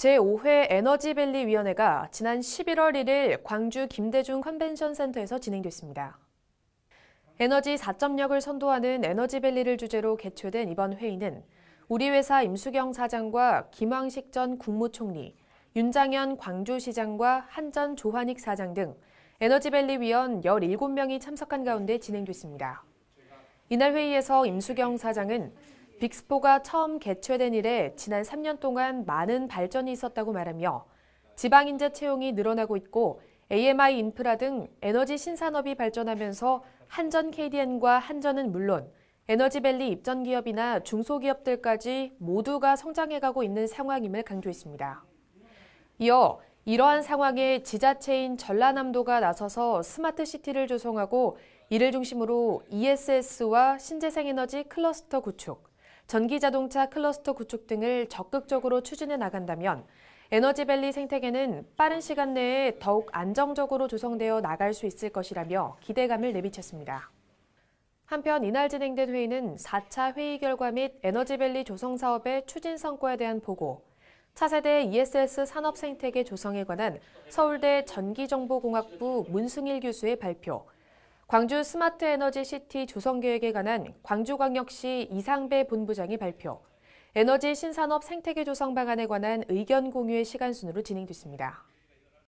제5회 에너지밸리위원회가 지난 11월 1일 광주 김대중 컨벤션센터에서 진행됐습니다. 에너지 4.0을 선도하는 에너지밸리를 주제로 개최된 이번 회의는 우리 회사 임수경 사장과 김황식 전 국무총리, 윤장현 광주시장과 한전 조한익 사장 등 에너지밸리 위원 17명이 참석한 가운데 진행됐습니다. 이날 회의에서 임수경 사장은 빅스포가 처음 개최된 이래 지난 3년 동안 많은 발전이 있었다고 말하며 지방인재 채용이 늘어나고 있고 AMI 인프라 등 에너지 신산업이 발전하면서 한전 KDN과 한전은 물론 에너지밸리 입전 기업이나 중소기업들까지 모두가 성장해가고 있는 상황임을 강조했습니다. 이어 이러한 상황에 지자체인 전라남도가 나서서 스마트시티를 조성하고 이를 중심으로 ESS와 신재생에너지 클러스터 구축, 전기자동차 클러스터 구축 등을 적극적으로 추진해 나간다면 에너지밸리 생태계는 빠른 시간 내에 더욱 안정적으로 조성되어 나갈 수 있을 것이라며 기대감을 내비쳤습니다. 한편 이날 진행된 회의는 4차 회의 결과 및 에너지밸리 조성 사업의 추진 성과에 대한 보고, 차세대 ESS 산업 생태계 조성에 관한 서울대 전기정보공학부 문승일 교수의 발표, 광주 스마트 에너지 시티 조성 계획에 관한 광주광역시 이상배 본부장의 발표, 에너지 신산업 생태계 조성 방안에 관한 의견 공유의 시간 순으로 진행됐습니다.